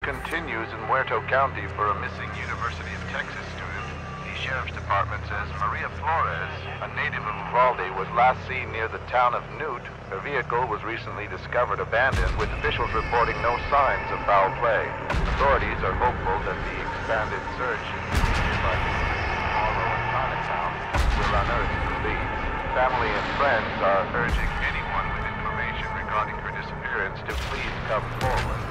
continues in Muerto County for a missing University of Texas student. The Sheriff's Department says Maria Flores, a native of Uvalde, was last seen near the town of Newt. Her vehicle was recently discovered abandoned, with officials reporting no signs of foul play. Authorities are hopeful that the expanded search in nearby Marlow and Chinatown will unearth the leads. Family and friends are urging anyone with information regarding her disappearance to please come forward.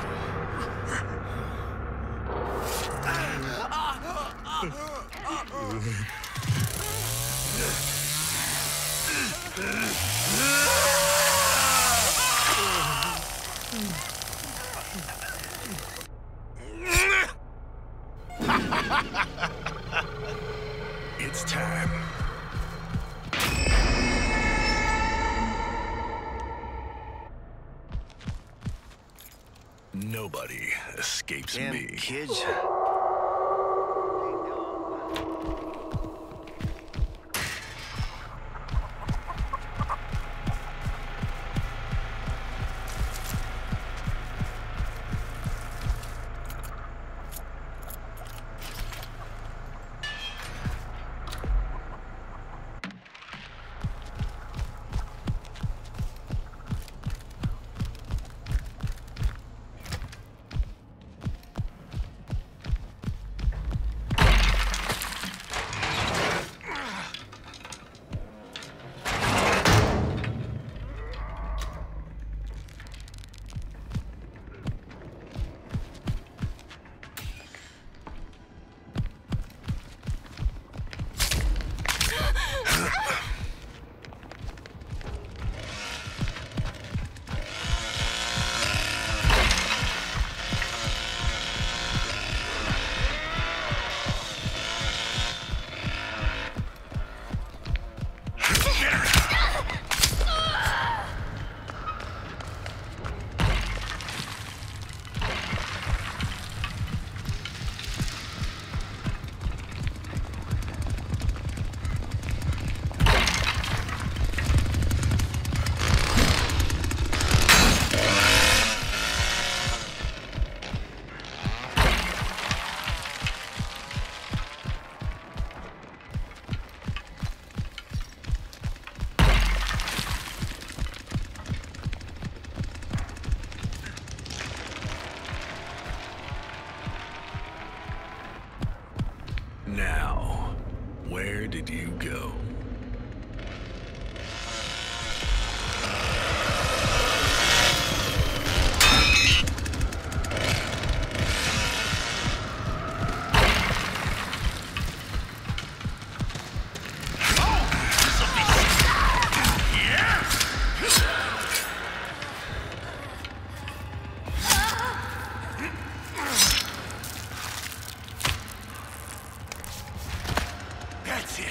It's time. Nobody escapes me. Kids. Now, where did you go? That's it.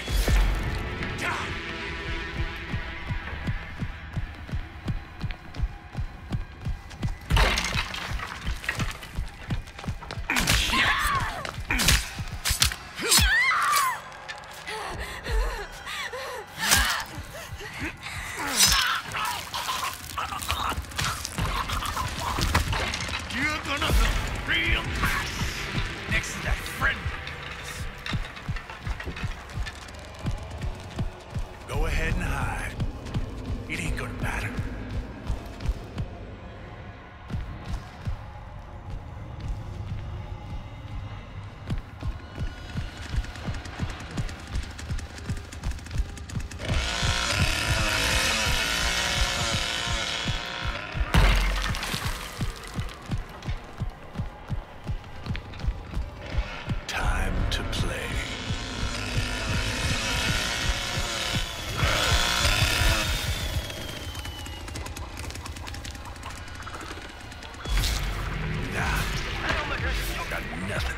You're gonna feel real nice next to that friend. Go ahead and hide. It ain't gonna matter. Time to play. Nah, got nothing.